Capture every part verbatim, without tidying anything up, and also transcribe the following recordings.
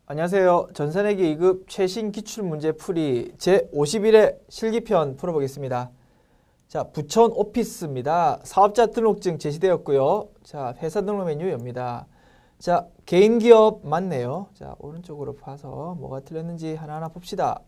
안녕하세요. 전산회계 이 급 최신 기출문제 풀이 제오십일 회 실기편 풀어보겠습니다. 자, 부천 오피스입니다. 사업자 등록증 제시되었고요. 자, 회사 등록 메뉴 엽니다. 자, 개인기업 맞네요. 자, 오른쪽으로 봐서 뭐가 틀렸는지 하나하나 봅시다.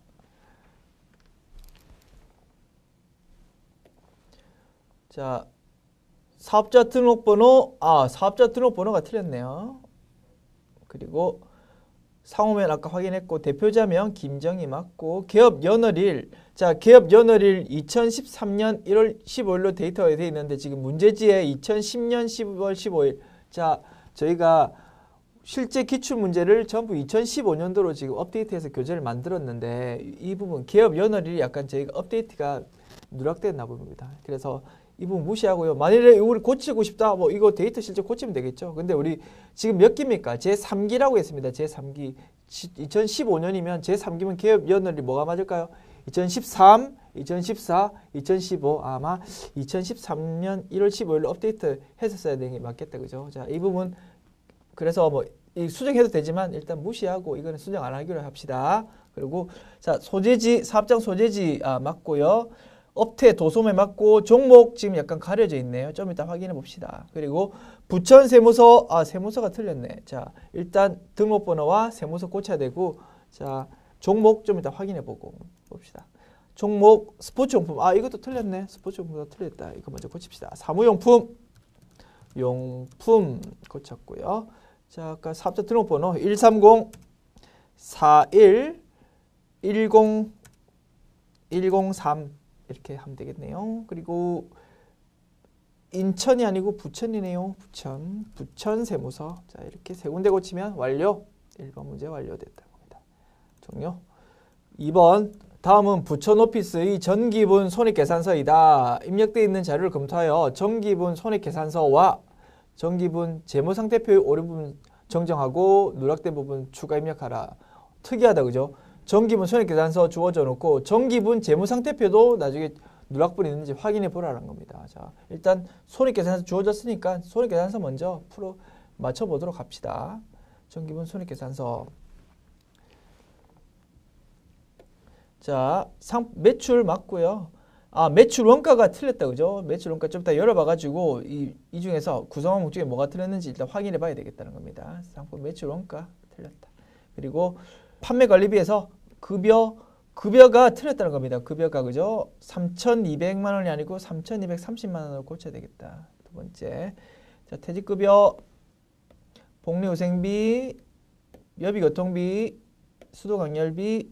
자, 사업자 등록번호, 아, 사업자 등록번호가 틀렸네요. 그리고 상호명 아까 확인했고, 대표자명 김정희 맞고, 기업 연월일, 자, 기업 연월일 이천십삼 년 일월 십오일로 데이터가 되어 있는데 지금 문제지에 이천십 년 십이월 십오일. 자, 저희가 실제 기출 문제를 전부 이천십오 년도로 지금 업데이트해서 교재를 만들었는데 이 부분 기업 연월일이 약간 저희가 업데이트가 누락됐나 봅니다. 그래서 이 부분 무시하고요. 만일에 이걸 고치고 싶다, 뭐 이거 데이터 실제 고치면 되겠죠. 근데 우리 지금 몇 기입니까? 제삼 기라고 했습니다. 제삼 기. 이천십오 년이면 제삼 기면 기업 연월이 뭐가 맞을까요? 이천십삼, 이천십사, 이천십오. 아마 이천십삼 년 일월 십오일로 업데이트 했었어야 되는 게 맞겠다. 그죠? 자, 이 부분 그래서 뭐 이 수정해도 되지만 일단 무시하고 이거는 수정 안 하기로 합시다. 그리고 자, 소재지, 사업장 소재지 아, 맞고요. 업태 도소매 맞고, 종목 지금 약간 가려져 있네요. 좀 이따 확인해 봅시다. 그리고 부천 세무서, 아, 세무서가 틀렸네. 자, 일단 등록번호와 세무서 고쳐야 되고, 자, 종목 좀 이따 확인해 보고 봅시다. 종목 스포츠용품, 아, 이것도 틀렸네. 스포츠용품도 틀렸다. 이거 먼저 고칩시다. 사무용품, 용품 고쳤고요. 자, 아까 사업자 등록번호 일삼공 사일 일공 일공삼 이렇게 하면 되겠네요. 그리고 인천이 아니고 부천이네요. 부천. 부천 세무서. 자, 이렇게 세 군데 고치면 완료. 일 번 문제 완료됐다고 합니다. 종료. 이 번. 다음은 부천 오피스의 전기분 손익계산서이다. 입력되어 있는 자료를 검토하여 전기분 손익계산서와 전기분 재무상태표의 오류 부분 정정하고 누락된 부분 추가 입력하라. 특이하다, 그죠? 전기분 손익계산서 주어져 놓고 전기분 재무상태표도 나중에 누락분이 있는지 확인해 보라는 겁니다. 자, 일단 손익계산서 주어졌으니까 손익계산서 먼저 풀어 맞춰보도록 합시다. 전기분 손익계산서. 자, 상, 매출 맞고요. 아, 매출 원가가 틀렸다, 그죠? 매출 원가 좀 이따 열어봐가지고 이, 이 중에서 구성항목 중에 뭐가 틀렸는지 일단 확인해 봐야 되겠다는 겁니다. 상품 매출 원가 틀렸다. 그리고 판매관리비에서 급여, 급여가 틀렸다는 겁니다. 급여가, 그죠? 삼천이백만 원이 아니고 삼천이백삼십만 원으로 고쳐야 되겠다. 두 번째. 자, 퇴직급여, 복리후생비, 여비교통비, 수도강렬비,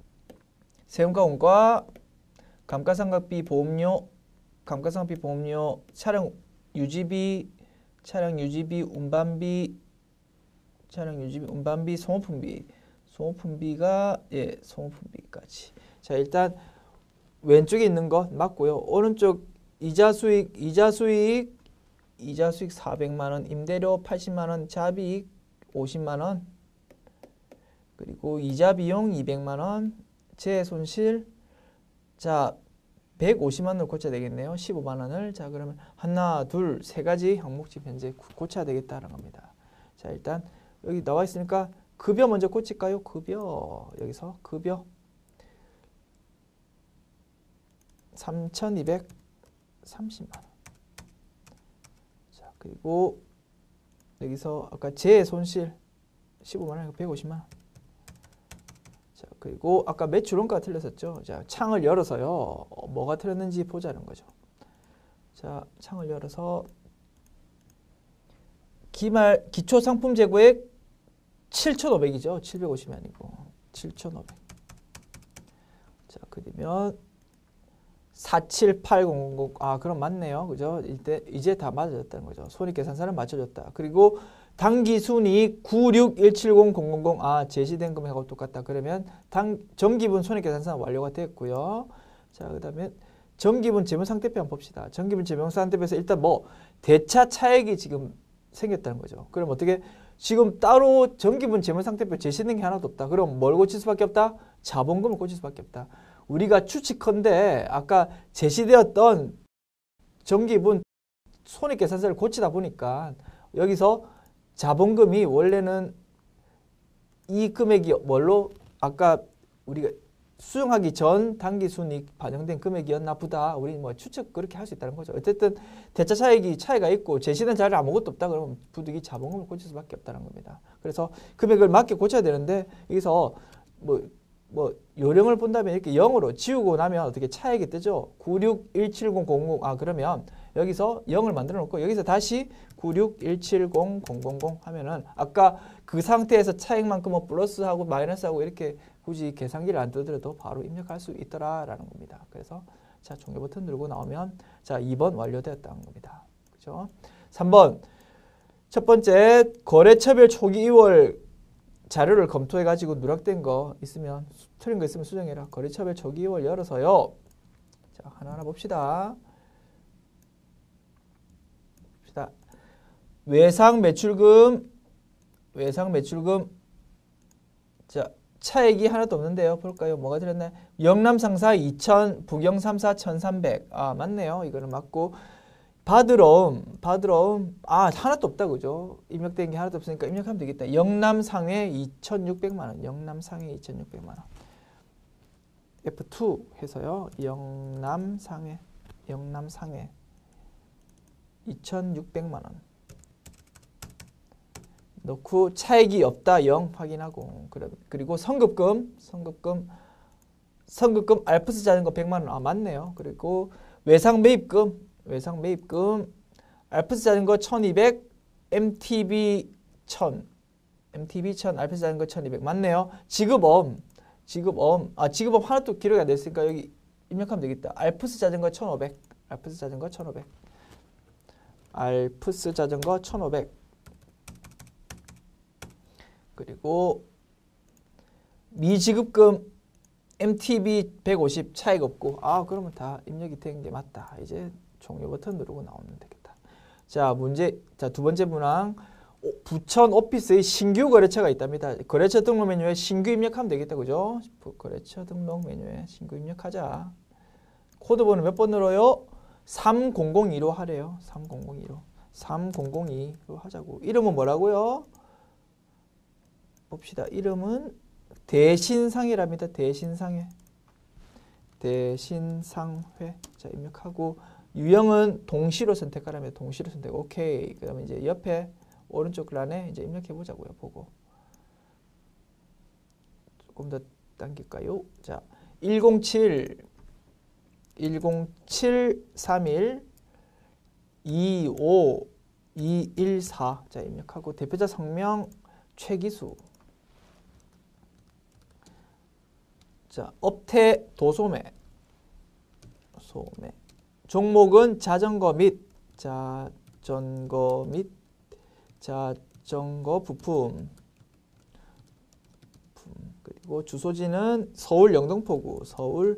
세금과원가, 감가상각비, 보험료, 감가상각비, 보험료, 차량 유지비, 차량 유지비, 운반비, 차량 유지비, 운반비, 소모품비. 소모품비가, 예, 소모품비까지. 자, 일단 왼쪽에 있는 거 맞고요. 오른쪽 이자 수익, 이자 수익, 이자 수익 사백만 원, 임대료 팔십만 원, 자비익 오십만 원, 그리고 이자 비용 이백만 원, 재손실, 자, 백오십만 원을 고쳐야 되겠네요. 십오만 원을. 자, 그러면 하나, 둘, 세 가지 항목 지금 현재 고쳐야 되겠다는 겁니다. 자, 일단 여기 나와 있으니까 급여 먼저 고칠까요? 급여. 여기서 급여. 삼천이백삼십만 원. 자, 그리고 여기서 아까 재손실 십오만 원, 백오십만 원. 자, 그리고 아까 매출 원가가 틀렸었죠. 자, 창을 열어서요. 어, 뭐가 틀렸는지 보자는 거죠. 자, 창을 열어서 기말 기초 상품 재고액 칠천오백이죠. 칠백오십이 아니고 칠천오백. 자, 그러면 사칠팔공공. 아, 그럼 맞네요. 그죠? 이때 이제 다 맞아졌다는 거죠. 손익계산서는 맞춰줬다. 그리고 당기순이익 구육일칠공공공공. 아, 제시된 금액하고 똑같다. 그러면 당 정기분 손익계산서는 완료가 됐고요. 자, 그다음에 정기분 재무상태표 한번 봅시다. 정기분 재무상태표에서 일단 뭐 대차 차액이 지금 생겼다는 거죠. 그럼 어떻게 지금 따로 정기분 재무상태표 제시된 게 하나도 없다. 그럼 뭘 고칠 수밖에 없다? 자본금을 고칠 수밖에 없다. 우리가 추측컨대 아까 제시되었던 정기분 손익계산서를 고치다 보니까 여기서 자본금이 원래는 이 금액이 뭘로 아까 우리가 수정하기 전 당기순이익 반영된 금액이었나 보다. 우리 뭐 추측 그렇게 할 수 있다는 거죠. 어쨌든 대차 차익이 차이가 있고 제시된 자료 아무것도 없다 그러면 부득이 자본금을 고칠 수밖에 없다는 겁니다. 그래서 금액을 맞게 고쳐야 되는데 여기서 뭐 뭐 요령을 본다면 이렇게 영으로 지우고 나면 어떻게 차익이 뜨죠. 구육일칠공공공 아 그러면 여기서 영을 만들어 놓고 여기서 다시 구육일칠공공공 하면은 아까 그 상태에서 차익만큼 뭐 플러스하고 마이너스하고 이렇게 굳이 계산기를 안 뜨더라도 바로 입력할 수 있더라라는 겁니다. 그래서 자 종료 버튼 누르고 나오면 자 이 번 완료되었다는 겁니다. 그죠? 삼 번 첫 번째 거래처별 초기 이월 자료를 검토해 가지고 누락된 거 있으면 틀린 거 있으면 수정해라. 거래처별 초기 이월 열어서요. 자 하나하나 봅시다. 봅시다. 외상 매출금 외상 매출금 자 차액이 하나도 없는데요. 볼까요? 뭐가 들었나요? 영남 상사 이천, 북영 삼사 천삼백. 아, 맞네요. 이거는 맞고. 받으러옴, 받으러옴. 아, 하나도 없다. 그죠? 입력된 게 하나도 없으니까 입력하면 되겠다. 영남 상해 이천육백만 원. 영남 상해 이천육백만 원. 에프 투 해서요. 영남 상해, 영남 상해 이천육백만 원. 넣고 차익이 없다 영 확인하고 그리고 성급금 성급금 성급금 알프스 자전거 백만 원 아 맞네요. 그리고 외상 매입금 외상 매입금 알프스 자전거 천이백 엠티비 천 엠티비 천 알프스 자전거 천이백 맞네요. 지급엄 지급엄 아 지급엄 하나도 기록이 안 됐으니까 여기 입력하면 되겠다. 알프스 자전거 천오백 알프스 자전거 천오백 알프스 자전거 천오백 그리고 미지급금 엠티비 백오십 차익 없고 아 그러면 다 입력이 된 게 맞다. 이제 종료 버튼 누르고 나오면 되겠다. 자 문제 자 두 번째 문항 부천 오피스의 신규 거래처가 있답니다. 거래처 등록 메뉴에 신규 입력하면 되겠다. 그죠? 거래처 등록 메뉴에 신규 입력하자. 코드번호 몇 번 늘어요? 삼공공이로 하래요. 삼공공이로 삼공공이로 하자고. 이름은 뭐라고요? 봅시다. 이름은 대신상회랍니다. 대신상회. 대신상회. 자, 입력하고 유형은 동시로 선택하라면 동시로 선택. 오케이. 그다음에 이제 옆에 오른쪽 란에 이제 입력해 보자고요. 보고. 조금 더 당길까요? 자, 일공칠 일공칠 삼일 이오 이일사. 자, 입력하고 대표자 성명 최기수. 자, 업태 도소매. 소매. 종목은 자전거 및 자전거 및 자전거 부품. 그리고 주소지는 서울 영등포구. 서울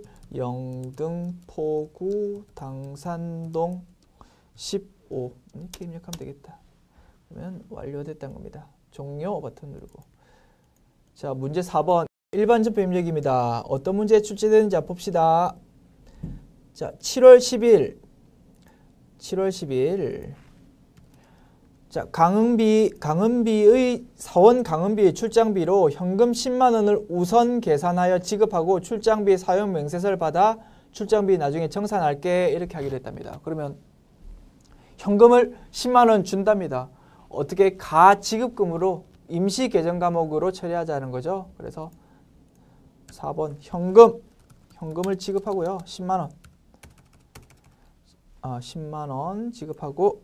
영등포구 당산동 십오. 이렇게 입력하면 되겠다. 그러면 완료됐다는 겁니다. 종료 버튼 누르고. 자, 문제 사 번. 일반 점표 입력입니다. 어떤 문제에 출제되는지 봅시다. 자, 칠월 십일. 칠월 십일. 자, 강은비, 강은비의 사원 강은비의 출장비로 현금 십만 원을 우선 계산하여 지급하고 출장비 사용 명세서를 받아 출장비 나중에 정산할게 이렇게 하기로 했답니다. 그러면 현금을 십만 원 준답니다. 어떻게 가지급금으로 임시 계정 과목으로 처리하자는 거죠. 그래서 사 번 현금, 현금을 지급하고요. 십만 원. 아, 십만 원 지급하고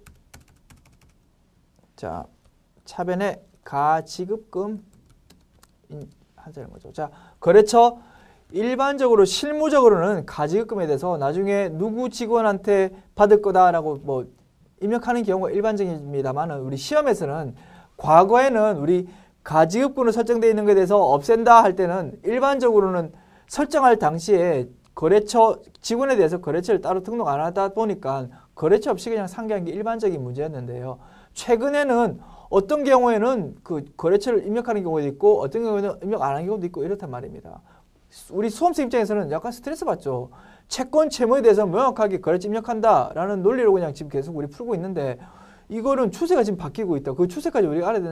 자, 차변에 가지급금 하자는 거죠. 자, 거래처 일반적으로 실무적으로는 가지급금에 대해서 나중에 누구 직원한테 받을 거다라고 뭐 입력하는 경우가 일반적입니다만 우리 시험에서는 과거에는 우리 가지급금으로 설정되어 있는 것에 대해서 없앤다 할 때는 일반적으로는 설정할 당시에 거래처 직원에 대해서 거래처를 따로 등록 안 하다 보니까 거래처 없이 그냥 상기한 게 일반적인 문제였는데요. 최근에는 어떤 경우에는 그 거래처를 입력하는 경우도 있고 어떤 경우에는 입력 안 하는 경우도 있고 이렇단 말입니다. 우리 수험생 입장에서는 약간 스트레스 받죠. 채권 채무에 대해서 명확하게 거래처 입력한다라는 논리로 그냥 지금 계속 우리 풀고 있는데 이거는 추세가 지금 바뀌고 있다. 그 추세까지 우리가 알아야 되냐?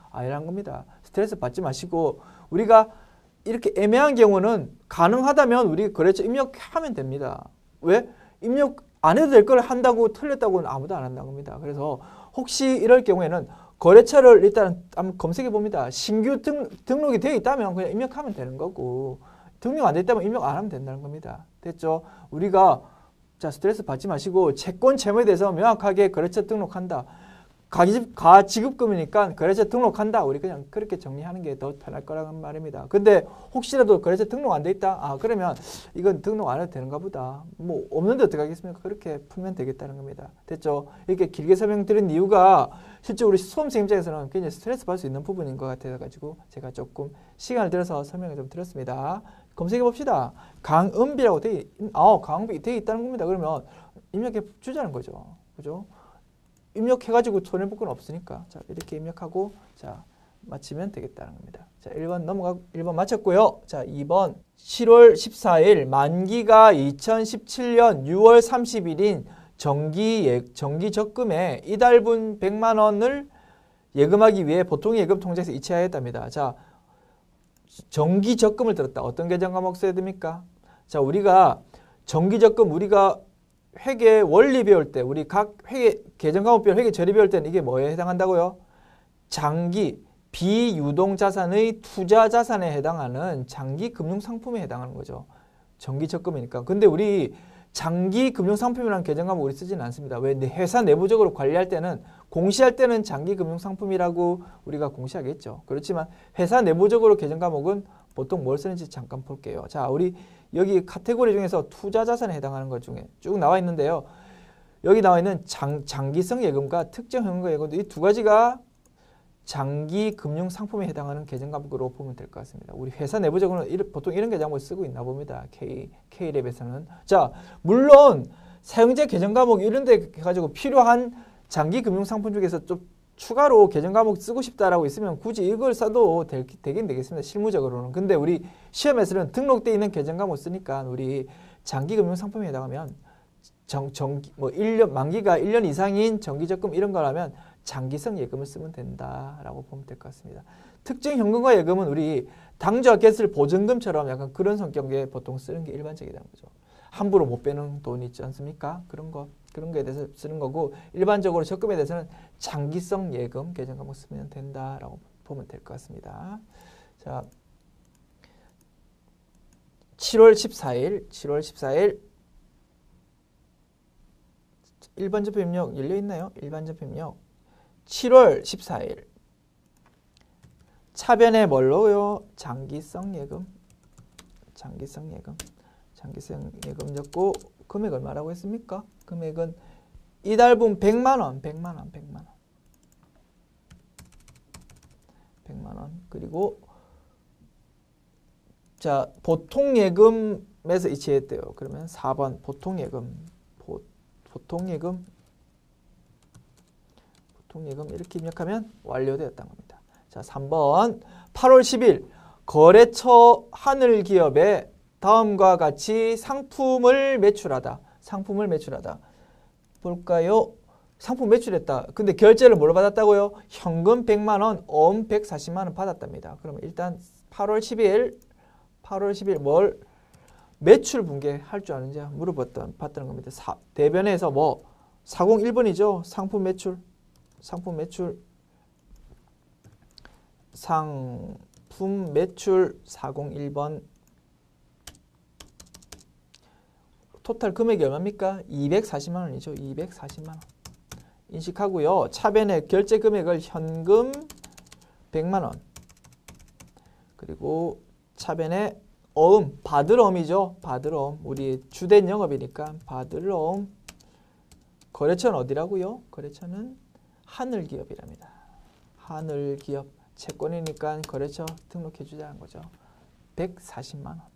아니란 겁니다. 스트레스 받지 마시고 우리가 이렇게 애매한 경우는 가능하다면 우리 거래처 입력하면 됩니다. 왜? 입력 안 해도 될 걸 한다고 틀렸다고는 아무도 안 한다는 겁니다. 그래서 혹시 이럴 경우에는 거래처를 일단 한번 검색해 봅니다. 신규 등, 등록이 되어 있다면 그냥 입력하면 되는 거고 등록 안 돼 있다면 입력 안 하면 된다는 겁니다. 됐죠? 우리가 자 스트레스 받지 마시고 채권 채무에 대해서 명확하게 거래처 등록한다. 가지급, 가지급금이니까 거래처 등록한다. 우리 그냥 그렇게 정리하는 게 더 편할 거라는 말입니다. 근데 혹시라도 거래처 등록 안 돼 있다. 아 그러면 이건 등록 안 해도 되는가 보다. 뭐 없는데 어떻게 하겠습니까? 그렇게 풀면 되겠다는 겁니다. 됐죠? 이렇게 길게 설명드린 이유가 실제 우리 수험생 입장에서는 굉장히 스트레스 받을 수 있는 부분인 것 같아가지고 제가 조금 시간을 들여서 설명을 좀 드렸습니다. 검색해 봅시다. 강은비라고 되어, 아, 강은비 되어 있다는 겁니다. 그러면 입력해 주자는 거죠. 그죠? 입력해가지고 손해볼 건 없으니까. 자, 이렇게 입력하고, 자, 마치면 되겠다는 겁니다. 자, 일 번 넘어가, 일 번 마쳤고요. 자, 이 번. 칠월 십사일, 만기가 이천십칠 년 유월 삼십일인 정기, 예, 정기 적금에 이달분 백만 원을 예금하기 위해 보통 예금 통장에서 이체하였답니다. 자, 정기 적금을 들었다. 어떤 계정 과목 써야 됩니까? 자, 우리가 정기 적금, 우리가 회계 원리 배울 때 우리 각 회계 계정 과목별 회계 처리 배울 때는 이게 뭐에 해당한다고요? 장기 비유동 자산의 투자 자산에 해당하는 장기 금융 상품에 해당하는 거죠. 정기 적금이니까. 근데 우리 장기 금융 상품이라는 계정 과목 우리 쓰지는 않습니다. 왜? 회사 내부적으로 관리할 때는 공시할 때는 장기 금융 상품이라고 우리가 공시하겠죠. 그렇지만 회사 내부적으로 계정 과목은 보통 뭘 쓰는지 잠깐 볼게요. 자, 우리 여기 카테고리 중에서 투자 자산에 해당하는 것 중에 쭉 나와 있는데요. 여기 나와 있는 장, 장기성 예금과 특정 현금 예금 이 두 가지가 장기 금융 상품에 해당하는 계정 과목으로 보면 될 것 같습니다. 우리 회사 내부적으로는 이런, 보통 이런 계정 과목을 쓰고 있나 봅니다. K, K랩에서는. 자, 물론 사용자 계정 과목 이런 데 가지고 필요한 장기 금융 상품 중에서 좀 추가로 계정 과목 쓰고 싶다라고 있으면 굳이 이걸 써도 될, 되긴 되겠습니다. 실무적으로는. 근데 우리 시험에서는 등록되어 있는 계정 과목 쓰니까 우리 장기 금융 상품에 해당하면 정, 정기, 뭐 일 년, 만기가 일 년 이상인 정기적금 이런 거라면 장기성 예금을 쓰면 된다라고 보면 될 것 같습니다. 특정 현금과 예금은 우리 당좌 겟을 보증금처럼 약간 그런 성격에 보통 쓰는 게 일반적이라는 거죠. 함부로 못 빼는 돈 있지 않습니까? 그런 거, 그런 거에 대해서 쓰는 거고 일반적으로 적금에 대해서는 장기성 예금 계정 과목 쓰면 된다라고 보면 될 것 같습니다. 자, 칠월 십사일, 칠월 십사일 일반 접수 입력 열려 있나요? 일반 접수 입력. 칠월 십사일 차변에 뭘로요? 장기성 예금. 장기성 예금. 장기성 예금 적고 금액 얼마라고 했습니까? 금액은 이달분 백만 원, 백만 원, 백만 원. 백만 원. 그리고 자, 보통 예금에서 이체했대요. 그러면 사 번 보통 예금. 보, 보통 예금. 보통 예금 이렇게 입력하면 완료되었다는 겁니다. 자, 삼 번 팔월 십일 거래처 하늘기업에 다음과 같이 상품을 매출하다. 상품을 매출하다. 볼까요? 상품 매출했다. 근데 결제를 뭘로 받았다고요? 현금 백만 원, 어음 백사십만 원 받았답니다. 그러면 일단 팔월 십일, 팔월 십일 뭘 매출 분개할 줄 아는지 물어봤던 봤다는 겁니다. 사, 대변에서 뭐 사공일 번이죠. 상품 매출. 상품 매출. 상품 매출 사공일 번. 토탈 금액이 얼마입니까? 이백사십만 원이죠. 이백사십만 원. 인식하고요. 차변의 결제 금액을 현금 백만 원. 그리고 차변에 어음, 받을 어음이죠. 받을 어음. 우리 주된 영업이니까 받을 어음. 거래처는 어디라고요? 거래처는 하늘기업이랍니다. 하늘기업. 채권이니까 거래처 등록해 주자는 거죠. 백사십만 원.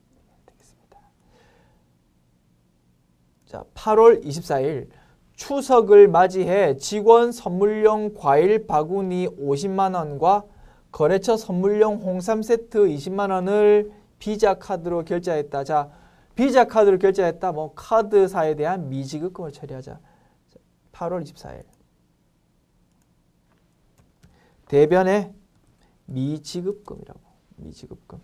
자, 팔월 이십사일 추석을 맞이해 직원 선물용 과일 바구니 오십만 원과 거래처 선물용 홍삼 세트 이십만 원을 비자 카드로 결제했다. 자, 비자 카드로 결제했다. 뭐 카드사에 대한 미지급금을 처리하자. 팔월 이십사일 대변에 미지급금이라고. 미지급금.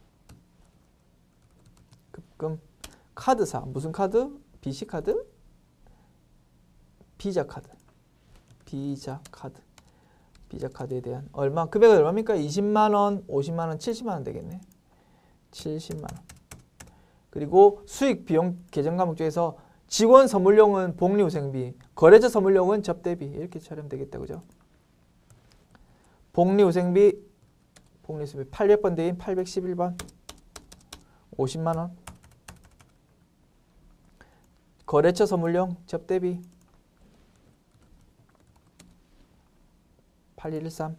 급금. 카드사. 무슨 카드? 비씨 카드? 비자 카드. 비자 카드. 비자 카드에 대한 얼마? 금액은 얼마입니까? 이십만 원, 오십만 원, 칠십만 원 되겠네. 칠십만 원. 그리고 수익 비용 계정 과목 중에서 직원 선물용은 복리후생비, 거래처 선물용은 접대비 이렇게 처리하면 되겠다. 그죠? 복리후생비, 복리후생비 팔백 번 대인 팔백십일 번 오십만 원. 거래처 선물용 접대비 팔일일삼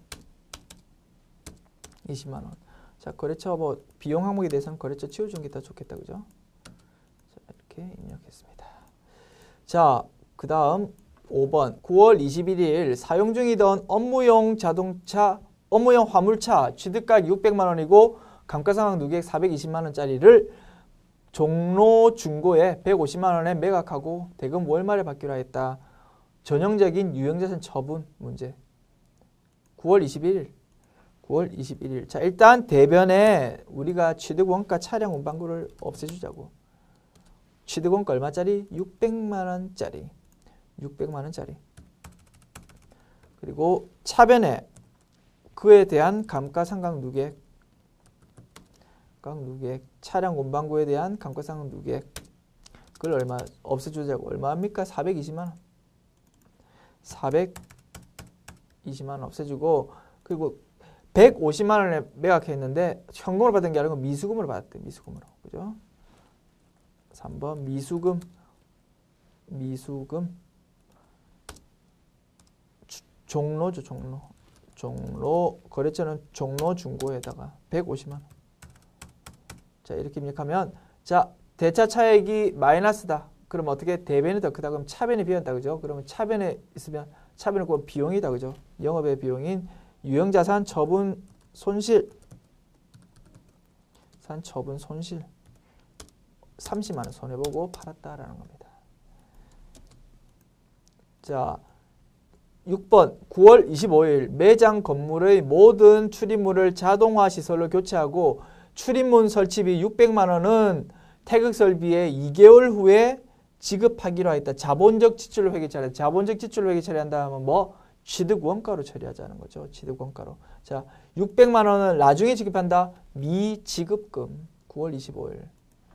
이십만 원. 자, 거래처 뭐 비용 항목에 대해서는 거래처 치워주는 게 더 좋겠다. 그죠? 자, 이렇게 입력했습니다. 자, 그 다음 오 번 구월 이십일일 사용 중이던 업무용 자동차, 업무용 화물차 취득가액 육백만 원이고 감가상각 누계액 사백이십만 원짜리를 종로 중고에 백오십만 원에 매각하고 대금 월말에 받기로 했다. 전형적인 유형자산 처분 문제. 구월 이십일일. 구월 이십일일. 자, 일단 대변에 우리가 취득원가 차량 운반구를 없애주자고. 취득원가 얼마짜리? 육백만 원짜리. 육백만 원짜리. 그리고 차변에 그에 대한 감가상각 누계액. 누계액. 차량 운반구에 대한 감가상각 누계액. 그걸 얼마 없애주자고. 얼마입니까? 사백이십만 원. 사백이십만 원 없애주고, 그리고 백오십만 원에 매각했는데 현금으로 받은 게 아니고 미수금으로 받았대. 미수금으로. 그죠? 삼 번 미수금. 미수금. 주, 종로죠. 종로. 종로. 거래처는 종로 중고에다가 백오십만 원. 자, 이렇게 입력하면, 자, 대차 차액이 마이너스다. 그럼 어떻게? 대변이 더 크다. 그럼 차변이 비었다. 그죠? 그러면 차변에 있으면 차변은 그 비용이다. 그죠? 영업의 비용인 유형자산 처분 손실. 산 처분 손실. 삼십만 원 손해보고 팔았다라는 겁니다. 자, 육 번 구월 이십오일 매장 건물의 모든 출입문을 자동화 시설로 교체하고 출입문 설치비 육백만 원은 태극설비에 이 개월 후에 지급하기로 했다. 자본적 지출을 회계 처리. 자본적 지출을 회계 처리한다 하면 뭐? 취득원가로 처리하자는 거죠. 취득원가로. 자, 육백만 원은 나중에 지급한다. 미지급금. 구월 이십오일.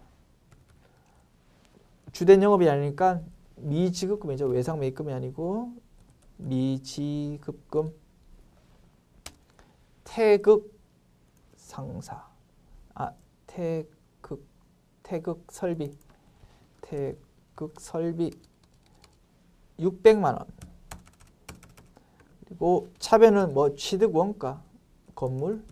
주된 영업이 아니니까 미지급금이죠. 외상 매입금이 아니고 미지급금. 태극 상사. 아, 태극 태극 설비. 태극 설비 육백만 원. 그리고 차변은 뭐 취득 원가 건물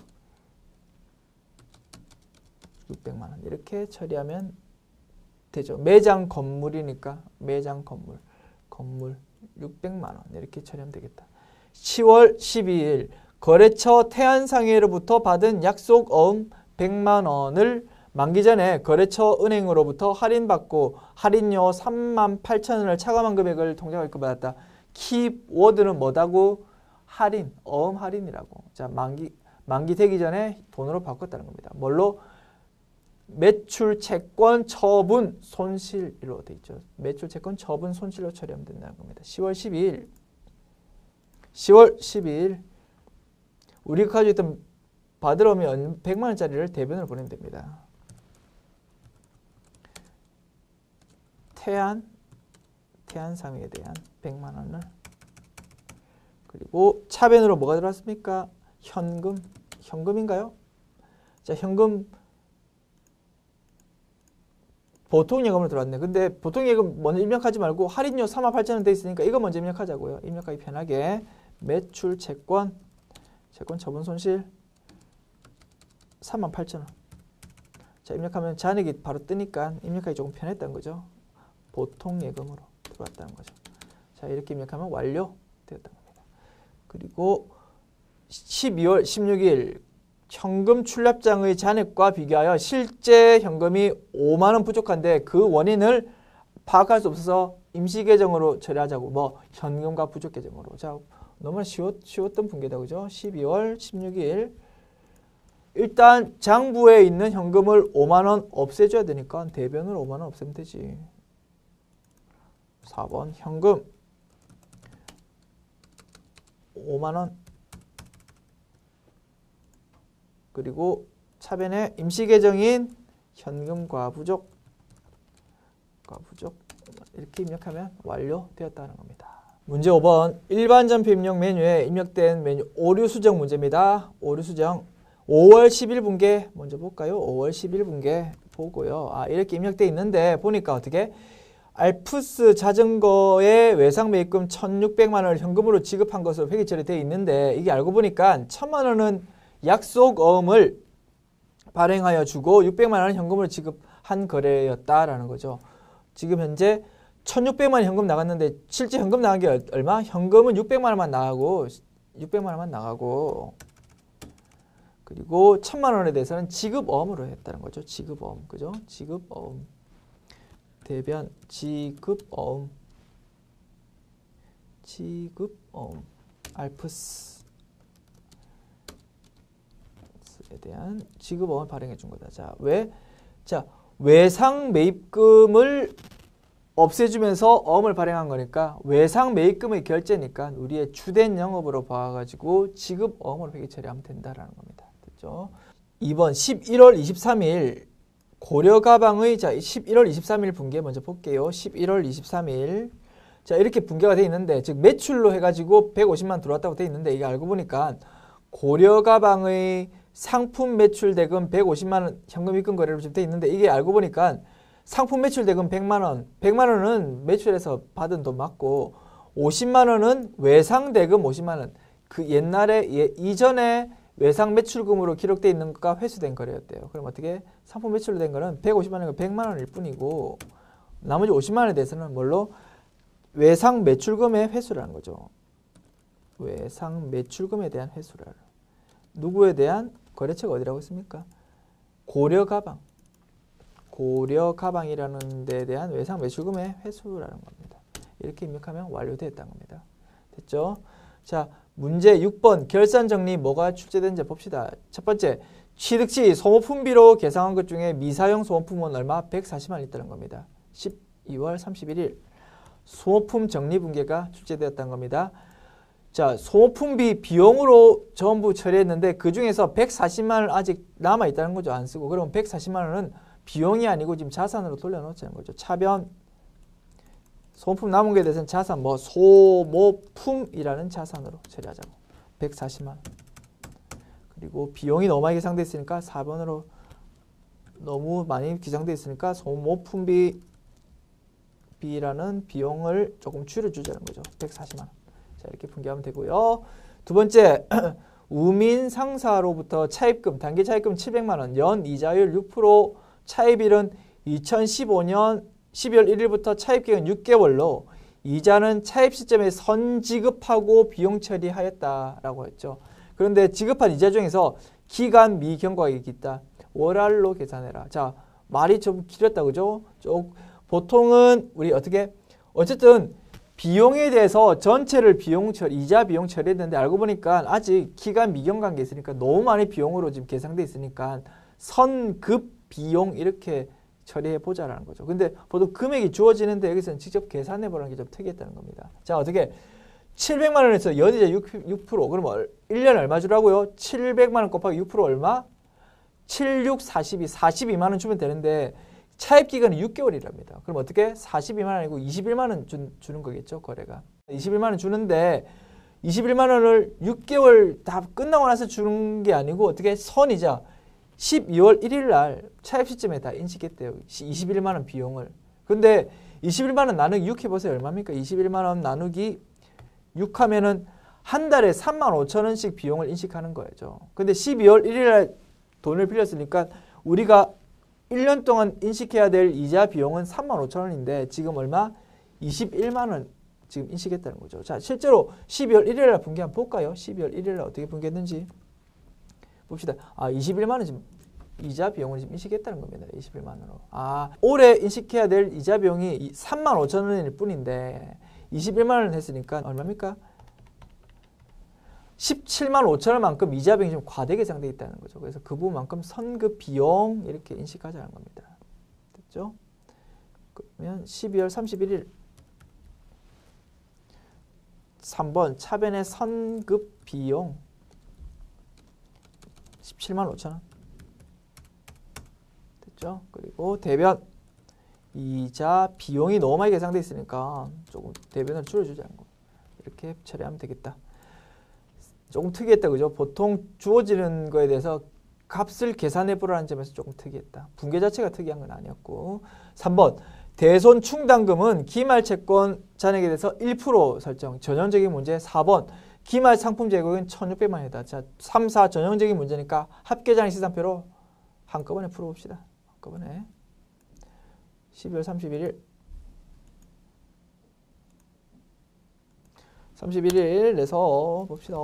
육백만 원 이렇게 처리하면 되죠. 매장 건물이니까 매장 건물 건물 육백만 원 이렇게 처리하면 되겠다. 시월 십이일 거래처 태안상회로부터 받은 약속 어음 백만 원을 만기 전에 거래처 은행으로부터 할인받고 할인료 삼만 팔천 원을 차감한 금액을 통장에 입금받았다. 키워드는 뭐다고? 할인, 어음 할인이라고. 자, 만기 만기 되기 전에 돈으로 바꿨다는 겁니다. 뭘로? 매출 채권 처분 손실로 돼 있죠. 매출 채권 처분 손실로 처리하면 된다는 겁니다. 시월 십이일. 시월 십이일 우리가 가지고 있던 받으러 오면 백만 원짜리를 대변으로 보내면 됩니다. 태안, 태안상회에 대한 백만 원을. 그리고 차변으로 뭐가 들어왔습니까? 현금, 현금인가요? 자, 현금 보통 예금으로 들어왔네. 근데 보통 예금 먼저 입력하지 말고 할인료 삼만 팔천 원 돼 있으니까 이거 먼저 입력하자고요. 입력하기 편하게. 매출 채권, 채권 처분 손실 삼만 팔천 원. 자, 입력하면 잔액이 바로 뜨니까 입력하기 조금 편했다는 거죠. 보통 예금으로 들어왔다는 거죠. 자, 이렇게 입력하면 완료되었다는 겁니다. 그리고 십이월 십육일 현금 출납장의 잔액과 비교하여 실제 현금이 오만 원 부족한데 그 원인을 파악할 수 없어서 임시 계정으로 처리하자고. 뭐 현금과 부족 계정으로. 자, 너무나 쉬웠, 쉬웠던 분계다. 그죠? 십이월 십육일. 일단 장부에 있는 현금을 오만 원 없애줘야 되니까 대변으로 오만 원 없애면 되지. 사 번 현금 오만 원. 그리고 차변에 임시계정인 현금 과부족 과부족 이렇게 입력하면 완료되었다는 겁니다. 문제 오 번 일반 전표 입력 메뉴에 입력된 메뉴 오류 수정 문제입니다. 오류 수정 오월 십일 분계 먼저 볼까요? 오월 십일 분계 보고요. 아 이렇게 입력돼 있는데 보니까 어떻게 알프스 자전거의 외상 매입금 천육백만 원을 현금으로 지급한 것으로 회계 처리되어 있는데 이게 알고 보니까 천만 원은 약속어음을 발행하여 주고 육백만 원은 현금으로 지급한 거래였다라는 거죠. 지금 현재 천육백만 원 현금 나갔는데 실제 현금 나간 게 얼마? 현금은 육백만 원만 나가고 육백만 원만 나가고 그리고 천만 원에 대해서는 지급어음으로 했다는 거죠. 지급어음. 그죠? 지급어음. 대변 지급어음. 지급어음. 알프스에 대한 지급어음을 발행해 준 거다. 자, 왜? 자, 외상 매입금을 없애주면서 어음을 발행한 거니까 외상 매입금의 결제니까 우리의 주된 영업으로 봐가지고 지급어음으로 회계 처리하면 된다라는 겁니다. 됐죠? 이 번 십일월 이십삼일 고려가방의 자 십일월 이십삼일 분계 먼저 볼게요. 십일월 이십삼일 자 이렇게 분계가 돼 있는데 즉 매출로 해가지고 백오십만 들어왔다고 돼 있는데 이게 알고 보니까 고려가방의 상품 매출 대금 백오십만 원 현금 입금 거래로 지금 돼 있는데 이게 알고 보니까 상품 매출 대금 백만 원, 백만 원은 매출에서 받은 돈 맞고 오십만 원은 외상 대금 오십만 원. 그 옛날에 예, 이전에 외상 매출금으로 기록되어 있는 것과 회수된 거래였대요. 그럼 어떻게 상품 매출로 된 거는 백오십만 원이고 백만 원일 뿐이고 나머지 오십만 원에 대해서는 뭘로 외상 매출금의 회수라는 거죠. 외상 매출금에 대한 회수를. 누구에 대한 거래처가 어디라고 했습니까? 고려가방. 고려가방이라는 데에 대한 외상 매출금의 회수라는 겁니다. 이렇게 입력하면 완료됐다는 겁니다. 됐죠? 자, 문제 육 번 결산 정리 뭐가 출제된지 봅시다. 첫 번째, 취득 시 소모품비로 계상한 것 중에 미사용 소모품은 얼마? 백사십만 원 있다는 겁니다. 십이월 삼십일일 소모품 정리 분계가 출제되었다는 겁니다. 자, 소모품비 비용으로 전부 처리했는데 그 중에서 백사십만 원 아직 남아 있다는 거죠. 안 쓰고. 그럼 백사십만 원은 비용이 아니고 지금 자산으로 돌려놓자는 거죠. 차변 소모품 남은 거에 대해서는 자산 뭐 소모품이라는 자산으로 처리하자고. 백사십만 원. 그리고 비용이 너무 많이 계상되어 있으니까 사 번으로 너무 많이 기장되어 있으니까 소모품비 비라는 비용을 조금 줄여주자는 거죠. 백사십만 원. 자, 이렇게 분계하면 되고요. 두 번째, 우민 상사로부터 차입금, 단기 차입금 칠백만 원, 연 이자율 육 퍼센트, 차입일은 이천십오 년 십이월 일일부터 차입기간 육 개월로 이자는 차입 시점에 선지급하고 비용 처리하였다라고 했죠. 그런데 지급한 이자 중에서 기간 미경과액이 있다. 월할로 계산해라. 자, 말이 좀 길었다, 그죠? 좀 보통은 우리 어떻게 어쨌든 비용에 대해서 전체를 비용 처리, 이자 비용 처리했는데 알고 보니까 아직 기간 미경 관계 있으니까 너무 많이 비용으로 지금 계산돼 있으니까 선급 비용 이렇게 처리해 보자라는 거죠. 근데 보통 금액이 주어지는데 여기서는 직접 계산해 보라는 게 좀 특이했다는 겁니다. 자, 어떻게 칠백만 원에서 연이자 육 퍼센트 그럼 일 년에 얼마 주라고요? 칠백만 원 곱하기 육 퍼센트 얼마? 칠육 사십이 사십이만 원 주면 되는데 차입 기간이 육 개월이랍니다. 그럼 어떻게? 사십이만 원 아니고 이십일만 원 주, 주는 거겠죠, 거래가. 이십일만 원 주는데 이십일만 원을 육 개월 다 끝나고 나서 주는 게 아니고 어떻게? 선이자 십이월 일일 날 차입 시점에 다 인식했대요. 이십일만 원 비용을. 근데 이십일만 원 나누기 육 해보세요. 얼마입니까? 이십일만 원 나누기 육 하면은 한 달에 삼만 오천 원씩 비용을 인식하는 거죠. 근데 십이월 일일 날 돈을 빌렸으니까 우리가 일 년 동안 인식해야 될 이자 비용은 삼만 오천 원인데 지금 얼마? 이십일만 원 지금 인식했다는 거죠. 자, 실제로 십이월 일일 날 분계 한번 볼까요? 십이월 일일 날 어떻게 분계했는지 봅시다. 아, 이십일만 원 지금 이자 비용을 지금 인식했다는 겁니다. 이십일만 원으로. 아, 올해 인식해야 될 이자 비용이 삼만 오천 원일 뿐인데 이십일만 원 했으니까 얼마입니까? 십칠만 오천 원만큼 이자 비용이 좀 과대 계상되어 있다는 거죠. 그래서 그 부분만큼 선급 비용 이렇게 인식하자는 겁니다. 됐죠? 그러면 십이월 삼십일일 삼 번 차변의 선급 비용 십칠만 오천 원. 됐죠? 그리고 대변 이자 비용이 너무 많이 계상되어 있으니까 조금 대변을 줄여주자는 거. 이렇게 처리하면 되겠다. 조금 특이했다. 그죠? 보통 주어지는 거에 대해서 값을 계산해보라는 점에서 조금 특이했다. 분계 자체가 특이한 건 아니었고. 삼 번 대손 충당금은 기말 채권 잔액에 대해서 일 퍼센트 설정. 전형적인 문제. 사 번 기말 상품 제공은 천육백만 원이다. 자, 삼, 사 전형적인 문제니까 합계잔액 시산표로 한꺼번에 풀어봅시다. 한꺼번에. 십이월 삼십일일 삼십일일에서 봅시다.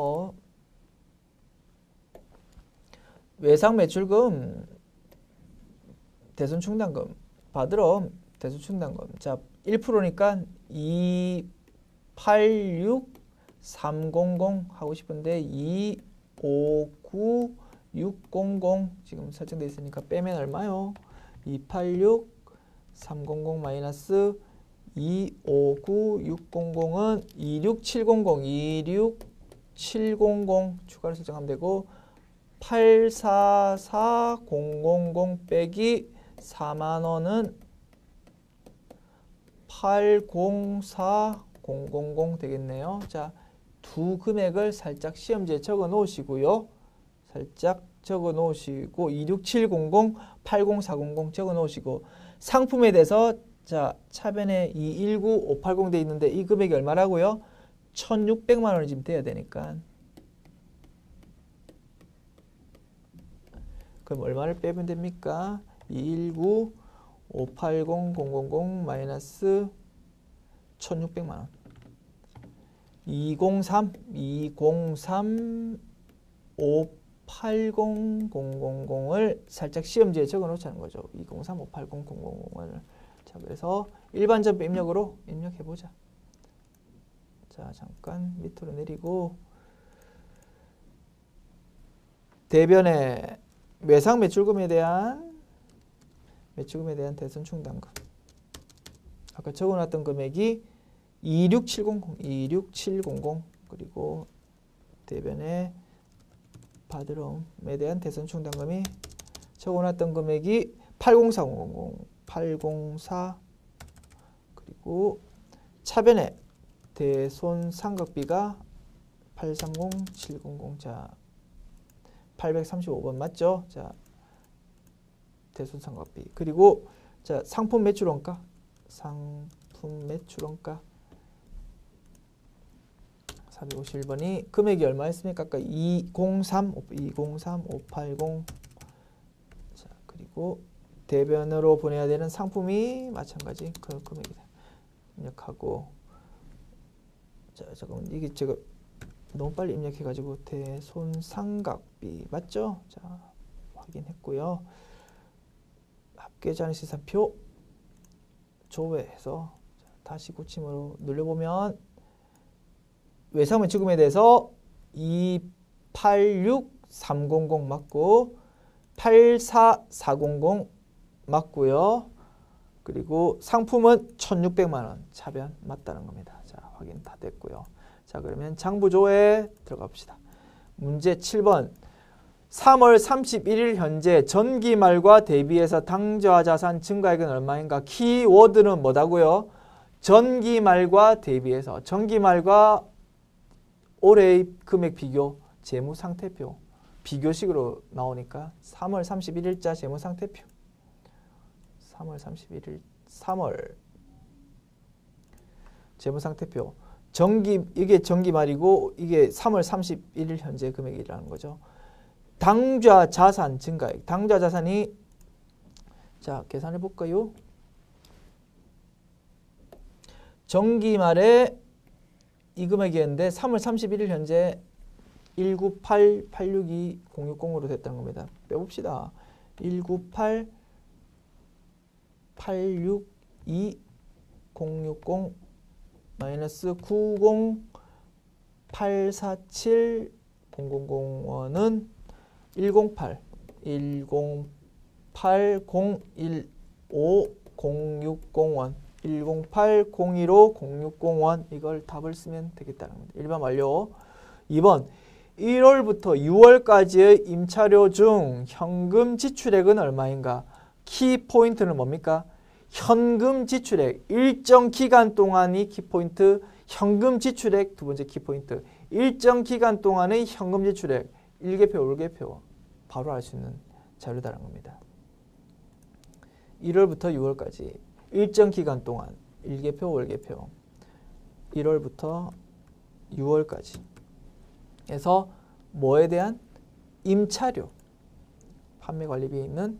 외상 매출금 대손 충당금 받으러 대손 충당금. 자, 일 퍼센트니까 이백팔십육 삼백을 하고 싶은데 이백오십구 육백을 지금 설정되어 있으니까 빼면 얼마요? 이백팔십육 삼백 마이너스 이백오십구 육백은 이백육십칠백 이백육칠백 추가로 설정하면 되고 팔백사십사백 빼기 사만 원은 팔백사백 되겠네요. 자, 두 금액을 살짝 시험지에 적어 놓으시고요. 살짝 적어 놓으시고 이백육칠백, 팔백사백 적어 놓으시고 상품에 대해서 자, 차변에 이백십구 오백팔십 돼 있는데 이 금액이 얼마라고요? 천육백만 원이 지금 돼야 되니까. 그럼 얼마를 빼면 됩니까? 이백십구 오백팔십 공 마이너스 천육백만 원. 이백삼 이백삼 오백팔십 공을 살짝 시험지에 적어 놓자는 거죠. 이백삼 오백팔십 공을. 자, 그래서 일반전표 입력으로 입력해 보자. 자, 잠깐 밑으로 내리고 대변에 외상 매출금에 대한 매출금에 대한 대손 충당금. 아까 적어 놨던 금액이 이백육칠백 이백육칠백 그리고 대변에 받으러에 대한 대손 충당금이 적어 놨던 금액이 팔백사백 팔백사 그리고 차변에 대손 상각비가 팔백삼십 칠백 자 팔백삼십오 번 맞죠? 자 대손 상각비 그리고 자 상품 매출 원가 상품 매출 원가 사백오십일 번이 금액이 얼마였습니까? 아까 이백삼 이백삼 오백팔십 자 그리고 대변으로 보내야 되는 상품이 마찬가지 그 금액이다. 입력하고 자 잠깐만 이게 제가 너무 빨리 입력해가지고 대손 상각비 맞죠? 자 확인했고요. 합계잔액 시산표 조회해서 다시 고침으로 눌러보면 외상 매출금에 대해서 이백팔십육 삼백 맞고 팔백사백 맞고요. 그리고 상품은 천육백만 원 차변 맞다는 겁니다. 자, 확인 다 됐고요. 자, 그러면 장부조회 들어가 봅시다. 문제 칠 번. 삼월 삼십일일 현재 전기말과 대비해서 당좌 자산 증가액은 얼마인가? 키워드는 뭐다고요? 전기말과 대비해서. 전기말과 올해의 금액 비교, 재무상태표. 비교식으로 나오니까 삼월 삼십일일자 재무상태표. 삼월 삼십일일 삼월 재무상태표. 정기 이게 정기말이고 이게 삼월 삼십일일 현재 금액이라는 거죠. 당좌 자산 증가액. 당좌 자산이 자, 계산해 볼까요? 정기말에 이 금액이었는데 삼월 삼십일일 현재 일구팔 팔육이 공육공으로 됐다는 겁니다. 빼봅시다. 일구팔 팔육이 공육공 마이너스 구십 팔사칠 공공공원은 일공팔, 일공팔 공일오 공육공원, 일공팔 공일오 공육공원 이걸 답을 쓰면 되겠다는 겁니다. 일 번 완료. 이 번 일월부터 유월까지의 임차료 중 현금 지출액은 얼마인가? 키포인트는 뭡니까? 현금 지출액, 일정 기간 동안이 키포인트, 현금 지출액 두 번째 키포인트. 일정 기간 동안의 현금 지출액, 일개표, 월개표 바로 알 수 있는 자료다라는 겁니다. 일월부터 유월까지 일정 기간 동안 일개표, 월개표. 일월부터 유월까지. 그래서 뭐에 대한 임차료, 판매관리비에 있는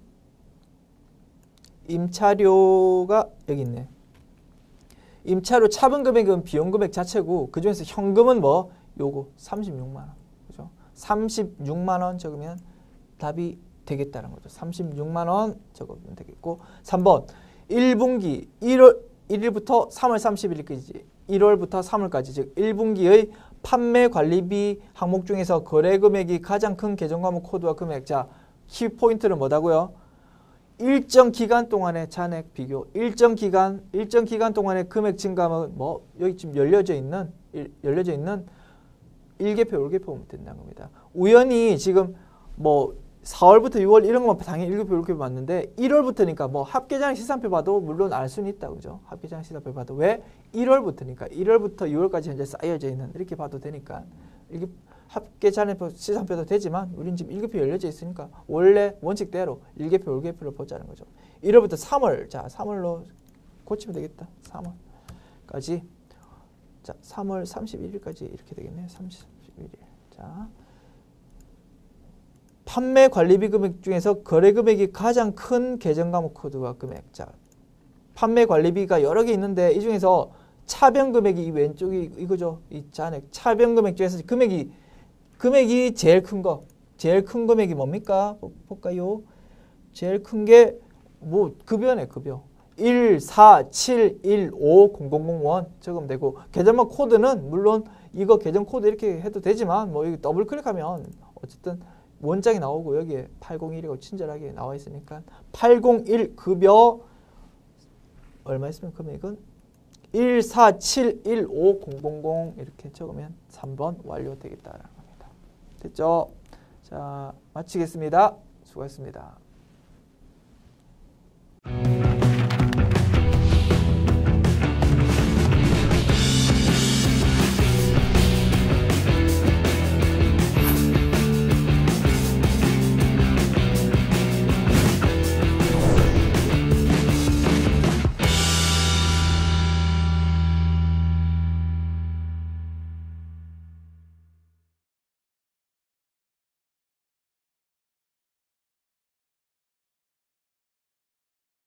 임차료가 여기 있네. 임차료 차분 금액은 비용 금액 자체고 그 중에서 현금은 뭐? 요거 삼십육만 원. 그죠? 삼십육만 원 적으면 답이 되겠다는 거죠. 삼십육만 원 적으면 되겠고 삼 번 일 분기 일월 일 일부터 삼월 삼십일일까지 일월부터 삼월까지 즉 일 분기의 판매 관리비 항목 중에서 거래 금액이 가장 큰 계정 과목 코드와 금액. 자, 키 포인트는 뭐다고요? 일정 기간 동안의 잔액 비교. 일정 기간 일정 기간 동안의 금액 증감은 뭐 여기 지금 열려져 있는 일, 열려져 있는 일개표, 월개표 보면 된다는 겁니다. 우연히 지금 뭐 사월부터 유월 이런 것만 당연히 일개표, 월개표 맞는데 일월부터니까 뭐 합계장액 시산표 봐도 물론 알 수는 있다. 그죠? 합계장액 시산표 봐도 왜? 일월부터니까 일월부터 유월까지 현재 쌓여져 있는 이렇게 봐도 되니까 이게 합계장액 시산표도 되지만 우린 지금 일개표 열려져 있으니까 원래 원칙대로 일개표, 월개표를 보자는 거죠. 일월부터 삼월. 자, 삼월로 고치면 되겠다. 삼월까지. 자, 삼월 삼십일일까지 이렇게 되겠네. 삼십일 일. 자. 판매 관리비 금액 중에서 거래 금액이 가장 큰 계정 과목 코드와 금액. 자, 판매 관리비가 여러 개 있는데 이 중에서 차변 금액이 이 왼쪽이 이거죠. 이 잔액. 차변 금액 중에서 금액이 금액이 제일 큰 거. 제일 큰 금액이 뭡니까? 볼까요? 제일 큰 게 뭐 급여네, 급여. 일 사 칠 일 오 공공공원 적으면 되고 계정만 코드는 물론 이거 계정 코드 이렇게 해도 되지만 뭐 이거 더블 클릭하면 어쨌든 원장이 나오고 여기에 팔공일이라고 친절하게 나와 있으니까 팔공일 급여 얼마 있으면 금액은 일 사 칠 일 오 공공공 이렇게 적으면 삼 번 완료되겠다라는 겁니다. 됐죠? 자, 마치겠습니다. 수고하셨습니다.